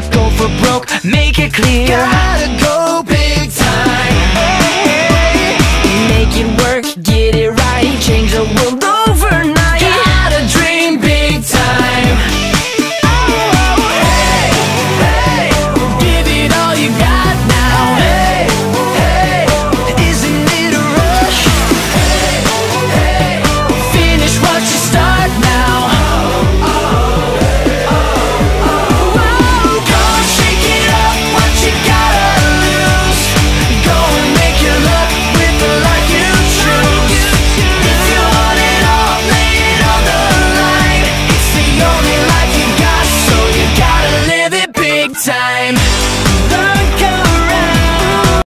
go for broke, make it clear. Gotta go big time. Make it work, get it right, change the world overnight. Gotta dream big time. Hey, hey, give it all you got now. Hey, hey, isn't it a rush? Hey, hey, finish what you start now. Go and shake it up, what you gotta lose. Go and make your luck with the life you choose. If you want it all, lay it on the line. It's the only life you got, so you gotta live it big time.